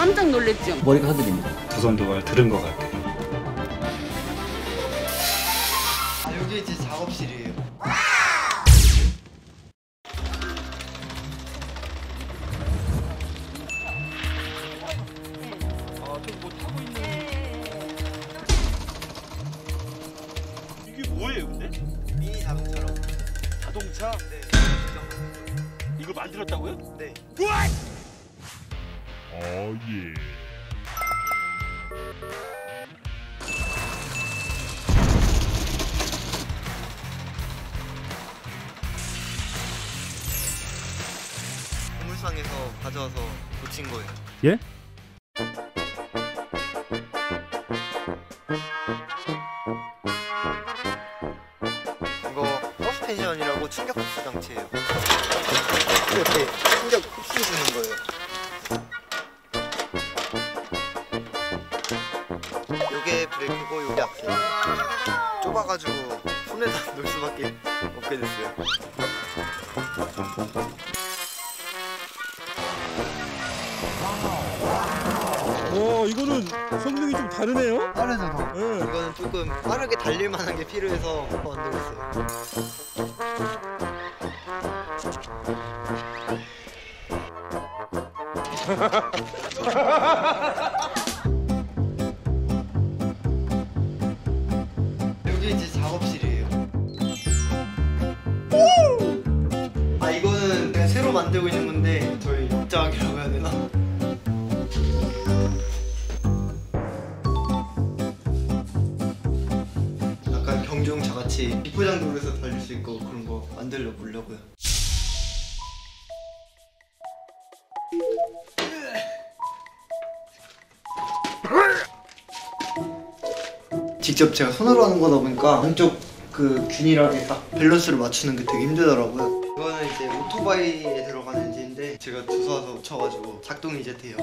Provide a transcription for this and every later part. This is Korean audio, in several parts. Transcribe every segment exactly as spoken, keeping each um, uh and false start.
깜짝 놀랐죠. 머리가 흔들립니다. 두 손도 말 들은 것 같아요. 아, 여기 제 작업실이에요. 뭐예요, 근데? 미니 자동차라고. 자동차? 네. 이걸 만들었다고요? 네. What? 어, 예. 공물상에서 가져와서 고친 거예요. 예? 이거 서스펜션이라고 충격 흡수 장치예요. 이렇게 충격 흡수 주는 거예요. 요게 브레이크고 요게 악셀. 좁아가지고 손에다 놓을 수밖에 없게 됐어요. 와, 이거는 성능이 좀 다르네요? 빠르죠, 더. 네. 이거는 조금 빠르게 달릴 만한 게 필요해서 만들었어요. 여기 제 작업실이에요. 아, 이거는 그냥 새로 만들고 있는 건데 저희 입자학이라고 해야 되나? 약간 경주용차 같이 비포장도로에서 달릴 수 있고 그런 거 만들려 보려고요. 직접 제가 손으로 하는 거다 보니까 한쪽 그 균일하게 딱 밸런스를 맞추는 게 되게 힘들더라고요. 이거는 이제 오토바이에 들어가는 엔진인데 제가 주워와서 쳐가지고 작동이 이제 돼요.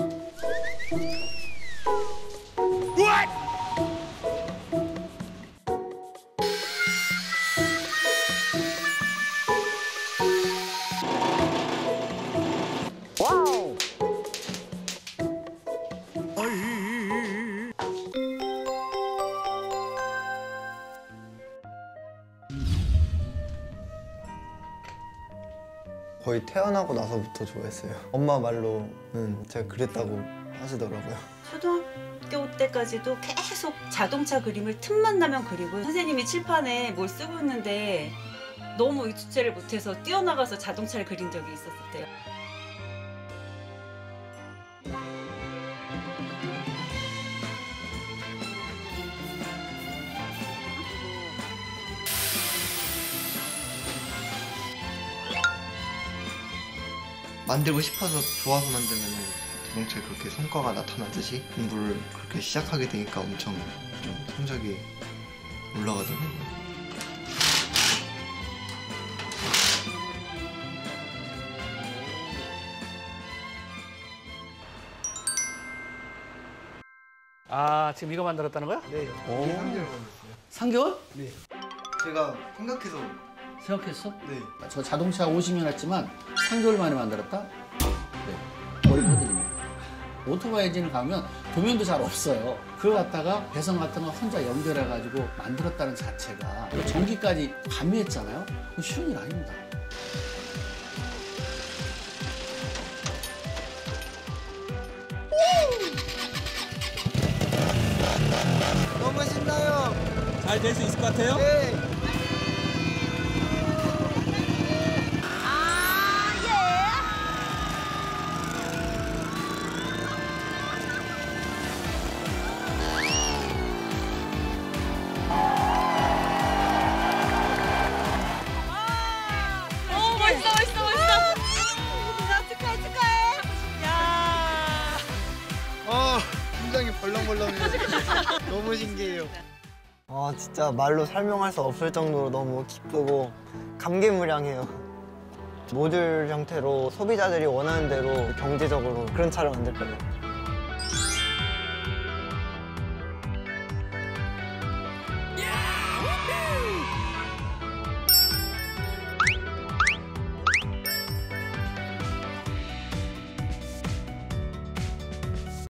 거의 태어나고 나서부터 좋아했어요. 엄마 말로는 제가 그랬다고 하시더라고요. 초등학교 때까지도 계속 자동차 그림을 틈만 나면 그리고 선생님이 칠판에 뭘 쓰고 있는데 너무 주체를 못해서 뛰어나가서 자동차를 그린 적이 있었을 때요. 만들고 싶어서 좋아서 만들면 자동차에 그렇게 성과가 나타나듯이 공부를 그렇게 시작하게 되니까 엄청 좀 성적이 올라가더라고요. 아, 지금 이거 만들었다는 거야? 네, 오. 이게 삼 개월 걸렸어요. 삼 개월? 네. 제가 생각해서 생각했어? 네. 저 자동차 오십 년 했지만 삼 개월 만에 만들었다? 네. 머리가 흔들립니다. 오토바이 엔진을 가면 도면도 잘 없어요. 그거 갖다가 배선 같은 거 혼자 연결해가지고 만들었다는 자체가 전기까지 가미했잖아요? 그거 쉬운 일 아닙니다. 너무 신나요. 잘 될 수 있을 것 같아요? 네. 오, 멋있어, 멋있어, 멋있어. 축하해, 축하해. 야. 아, 심장이 벌렁벌렁해요. 너무 신기해요. 아, 진짜 말로 설명할 수 없을 정도로 너무 기쁘고 감개무량해요. 모듈 형태로 소비자들이 원하는 대로 경제적으로 그런 차를 만들 거예요.